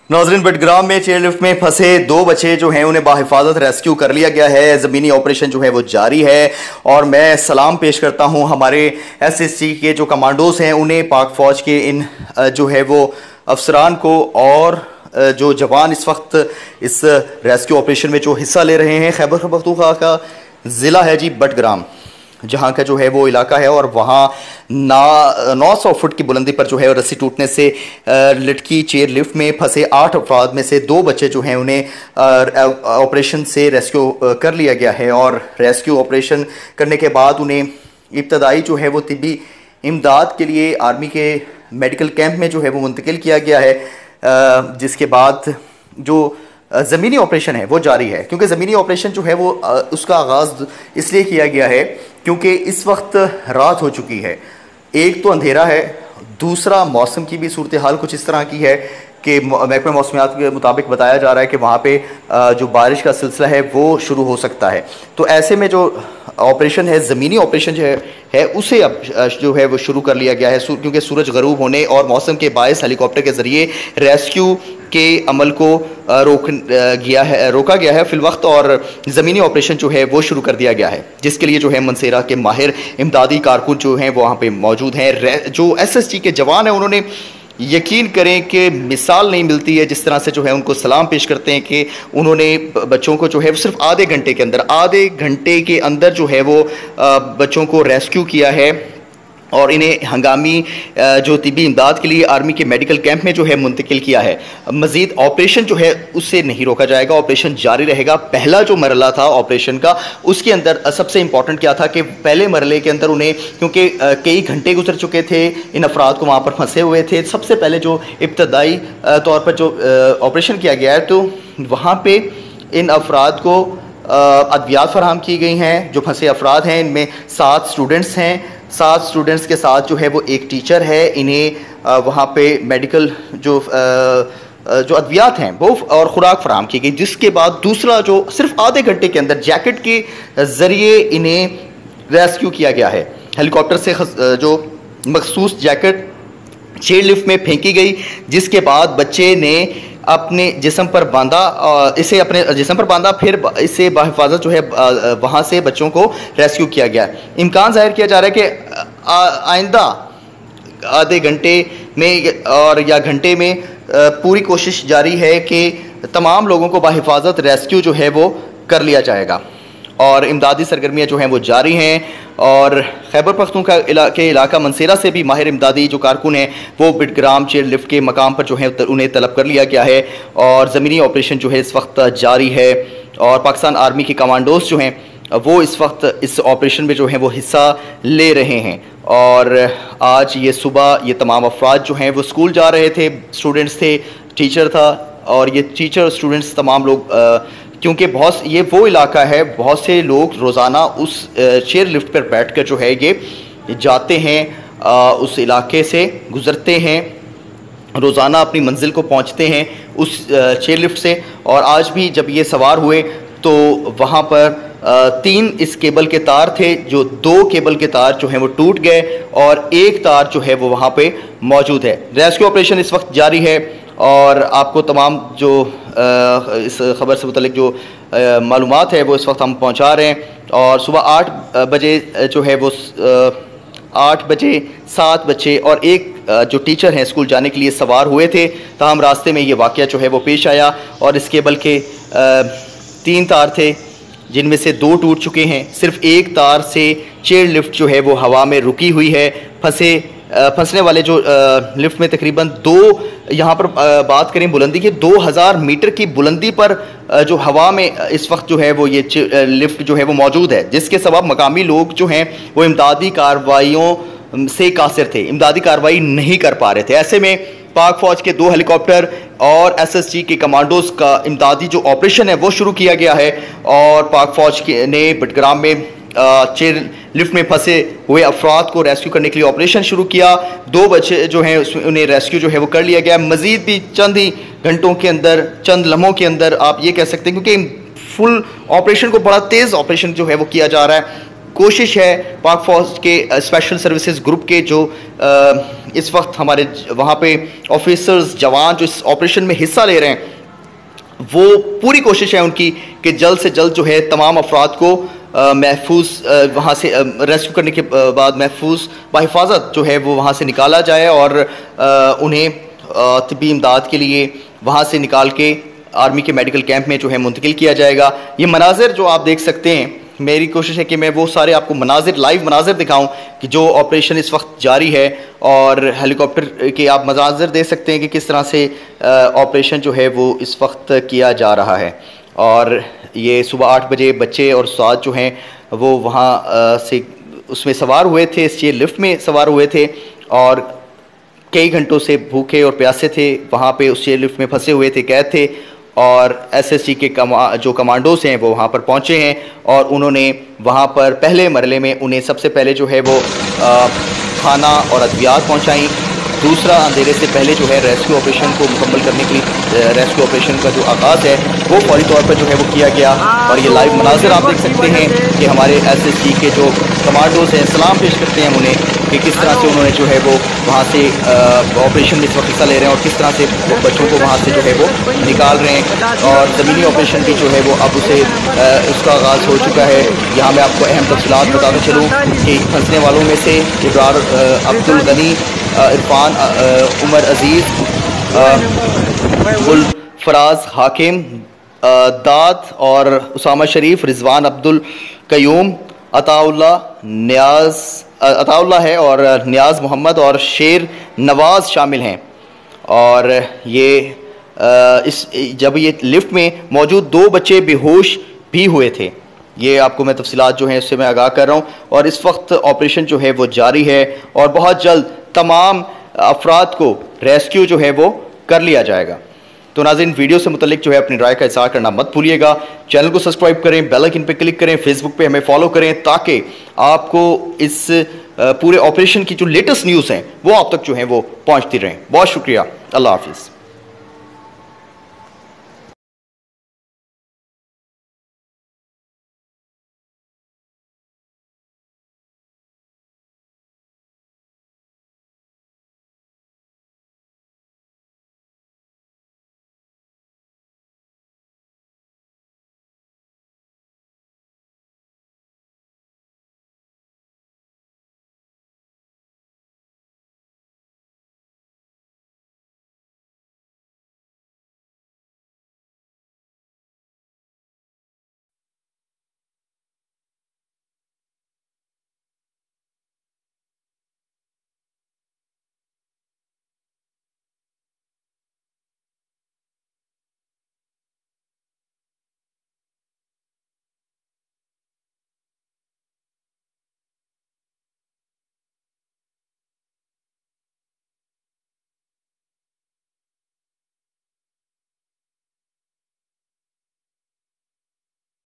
नाज़रीन, बडग्राम में चेयरलिफ्ट में फंसे दो बच्चे जो हैं उन्हें बाहिफाजत रेस्क्यू कर लिया गया है। ज़मीनी ऑपरेशन जो है वो जारी है और मैं सलाम पेश करता हूं हमारे एसएसजी के जो कमांडोज हैं उन्हें, पाक फ़ौज के इन जो है वो अफसरान को और जो जवान इस वक्त इस रेस्क्यू ऑपरेशन में जो हिस्सा ले रहे हैं। खैबर पख्तूनख्वा का ज़िला है जी बडग्राम, जहाँ का जो है वो इलाका है और वहाँ 900 फुट की बुलंदी पर जो है रस्सी टूटने से लटकी चेयर लिफ्ट में फंसे 8 अफराद में से 2 बच्चे जो हैं उन्हें ऑपरेशन से रेस्क्यू कर लिया गया है। और रेस्क्यू ऑपरेशन करने के बाद उन्हें इब्तदाई जो है वो तिब्बी इमदाद के लिए आर्मी के मेडिकल कैंप में जो है वो मुंतकिल किया गया है, जिसके बाद जो ज़मीनी ऑपरेशन है वो जारी है। क्योंकि ज़मीनी ऑपरेशन जो है वो उसका आगाज़ इसलिए किया गया है क्योंकि इस वक्त रात हो चुकी है। एक तो अंधेरा है, दूसरा मौसम की भी सूरत हाल कुछ इस तरह की है कि महकमा मौसमियात के मुताबिक बताया जा रहा है कि वहाँ पे जो बारिश का सिलसिला है वो शुरू हो सकता है। तो ऐसे में जो ऑपरेशन है, ज़मीनी ऑपरेशन जो है उसे अब जो है वो शुरू कर लिया गया है, क्योंकि सूरज गरूब होने और मौसम के बायस हेलीकॉप्टर के ज़रिए रेस्क्यू के अमल को रोका गया है फिलवक्त, और ज़मीनी ऑपरेशन जो है वो शुरू कर दिया गया है, जिसके लिए जो है मनसेरा के माहिर इमदादी कारकुन जो हैं वो वहाँ पे मौजूद हैं। जो एसएसजी के जवान हैं उन्होंने यकीन करें कि मिसाल नहीं मिलती है जिस तरह से जो है उनको सलाम पेश करते हैं कि उन्होंने बच्चों को जो है सिर्फ आधे घंटे के अंदर जो है वो बच्चों को रेस्क्यू किया है और इन्हें हंगामी जो तिब्बी इमदाद के लिए आर्मी के मेडिकल कैंप में जो है मुंतकिल किया है। मज़ीद ऑपरेशन जो है उससे नहीं रोका जाएगा, ऑपरेशन जारी रहेगा। पहला जो मरला था ऑपरेशन का, उसके अंदर सबसे इंपॉर्टेंट क्या था कि पहले मरले के अंदर उन्हें, क्योंकि कई घंटे गुजर चुके थे इन अफराद को वहाँ पर फंसे हुए थे, सबसे पहले जो इब्तदाई तौर पर जो ऑपरेशन किया गया है तो वहाँ पर इन अफराद को अद्वियात फराहम की गई हैं। जो फंसे अफराद हैं इनमें 7 स्टूडेंट्स हैं, 7 स्टूडेंट्स के साथ जो है वो एक टीचर है। इन्हें वहाँ पे मेडिकल जो अद्वियात हैं वो और ख़ुराक फराहम की गई, जिसके बाद दूसरा जो सिर्फ आधे घंटे के अंदर जैकेट के ज़रिए इन्हें रेस्क्यू किया गया है। हेलीकॉप्टर से जो मखसूस जैकेट चेयर लिफ्ट में फेंकी गई, जिसके बाद बच्चे ने अपने जिस्म पर बांधा, फिर इसे बाहिफाजत जो है वहाँ से बच्चों को रेस्क्यू किया गया। इम्कान जाहिर किया जा रहा है कि आइंदा आधे घंटे में और या घंटे में पूरी कोशिश जारी है कि तमाम लोगों को बाहिफाजत रेस्क्यू जो है वो कर लिया जाएगा और इमदादी सरगर्मियाँ जो हैं वो जारी हैं। और खैबर पख्तूनख्वा के इलाका मनसेरा से भी माहिर इमदादी जो कारकुन हैं वो बडग्राम चेयर लिफ्ट के मकाम पर जो है उन्हें तलब कर लिया गया है और ज़मीनी ऑपरेशन जो है इस वक्त जारी है। और पाकिस्तान आर्मी के कमांडोज जो हैं वो इस वक्त इस ऑपरेशन में जो हैं वो हिस्सा ले रहे हैं। और आज ये सुबह ये तमाम अफराद जो हैं वो स्कूल जा रहे थे, स्टूडेंट्स थे, टीचर था, और ये टीचर स्टूडेंट्स तमाम लोग, क्योंकि ये वो इलाका है, बहुत से लोग रोज़ाना उस चेयर लिफ्ट पर बैठकर जो है ये जाते हैं, उस इलाके से गुज़रते हैं, रोज़ाना अपनी मंजिल को पहुंचते हैं उस चेयर लिफ्ट से। और आज भी जब ये सवार हुए तो वहाँ पर 3 इस केबल के तार थे, जो 2 केबल के तार जो हैं वो टूट गए और एक तार जो है वो वहाँ पे मौजूद है। रेस्क्यू ऑपरेशन इस वक्त जारी है और आपको तमाम जो इस खबर से मुतल्लिक जो मालूमात है वो इस वक्त हम पहुंचा रहे हैं। और सुबह 8 बजे जो है वो 8 बजे 7 बच्चे और एक जो टीचर हैं स्कूल जाने के लिए सवार हुए थे, ताहम रास्ते में ये वाक़या जो है वो पेश आया और इस केबल के 3 तार थे, जिनमें से 2 टूट चुके हैं। सिर्फ एक तार से चेयर लिफ्ट जो है वो हवा में रुकी हुई है। फंसने वाले जो लिफ्ट में तकरीबन 2, यहाँ पर बात करें बुलंदी की, 2000 मीटर की बुलंदी पर जो हवा में इस वक्त जो है वो ये लिफ्ट जो है वो मौजूद है, जिसके सबब मकामी लोग जो हैं वो इमदादी कार्रवाइयों से कासिर थे, इमदादी कार्रवाई नहीं कर पा रहे थे। ऐसे में पाक फ़ौज के 2 हेलीकॉप्टर और एसएसजी के कमांडोज का इमदादी जो ऑपरेशन है वो शुरू किया गया है और पाक फ़ौज ने बडग्राम में चेयर लिफ्ट में फंसे हुए अफराद को रेस्क्यू करने के लिए ऑपरेशन शुरू किया। 2 बच्चे जो हैं उन्हें रेस्क्यू जो है वो कर लिया गया। मज़ीद भी चंद ही घंटों के अंदर, चंद लम्हों के अंदर आप ये कह सकते हैं, क्योंकि फुल ऑपरेशन को बड़ा तेज़ ऑपरेशन जो है वो किया जा रहा है, कोशिश है पाक फौज के स्पेशल सर्विसेज ग्रुप के जो इस वक्त हमारे वहाँ पे ऑफिसर्स जवान जो इस ऑपरेशन में हिस्सा ले रहे हैं, वो पूरी कोशिश है उनकी कि जल्द से जल्द जो है तमाम अफराद को महफूज वहाँ से रेस्क्यू करने के बाद महफूज बाहिफाजत जो है वो वहाँ से निकाला जाए और उन्हें तिब्बी इमदाद के लिए वहाँ से निकाल के आर्मी के मेडिकल कैंप में जो है मुंतकिल किया जाएगा। ये मनाजिर जो आप देख सकते हैं, मेरी कोशिश है कि मैं वो सारे आपको मनाजिर लाइव मनाजिर दिखाऊं कि जो ऑपरेशन इस वक्त जारी है, और हेलीकॉप्टर के आप मनाजिर देख सकते हैं कि किस तरह से ऑपरेशन जो है वो इस वक्त किया जा रहा है। और ये सुबह 8 बजे बच्चे और उस्ताद जो हैं वो वहाँ से उसमें सवार हुए थे, इस लिफ्ट में सवार हुए थे और कई घंटों से भूखे और प्यासे थे, वहाँ पे उस लिफ्ट में फंसे हुए थे, कैद थे। और एसएससी के जो कमांडोस हैं वो वहाँ पर पहुँचे हैं और उन्होंने वहाँ पर पहले मरले में उन्हें सबसे पहले जो है वो खाना और अद्वियात पहुँचाई। दूसरा, अंधेरे से पहले जो है रेस्क्यू ऑपरेशन को मुकम्मल करने के लिए रेस्क्यू ऑपरेशन का जो आगाज़ है वो फौरी तौर पर जो है वो किया गया। और ये लाइव मनाजिर आप देख सकते हैं कि हमारे एसएसजी के जो कमांडोज हैं, सलाम पेश करते हैं उन्हें कि किस तरह से उन्होंने जो है वो वहाँ से ऑपरेशन में इस वक्त हिस्सा ले रहे हैं और किस तरह से बच्चों को वहाँ से जो है वो निकाल रहे हैं। और ज़मीनी ऑपरेशन भी जो है वो अब उसका आगाज़ हो चुका है। यहाँ मैं आपको अहम तफसीलात बताता चलूँ कि फंसने वालों में से इब्रार अब्दुल गनी, इरफान उमर अजीज़, गुल फराज हाकिम दाद और उसामा शरीफ, रिजवान अब्दुल कयूम, अताउल्ला है और नियाज़ मोहम्मद और शेर नवाज़ शामिल हैं। और ये जब ये लिफ्ट में मौजूद 2 बच्चे बेहोश भी हुए थे। ये आपको मैं तफसीलात जो हैं उससे मैं आगाह कर रहा हूँ। और इस वक्त ऑपरेशन जो है वो जारी है और बहुत जल्द तमाम अफराद को रेस्क्यू जो है वो कर लिया जाएगा। तो नाज़रीन, वीडियो से मुतल्लिक जो है अपनी राय का इज़हार करना मत भूलिएगा। चैनल को सब्सक्राइब करें, बेल आइकन पे क्लिक करें, फेसबुक पे हमें फॉलो करें ताकि आपको इस पूरे ऑपरेशन की जो लेटेस्ट न्यूज़ हैं वो आप तक जो है वो पहुंचती रहें। बहुत शुक्रिया। अल्लाह हाफिज़।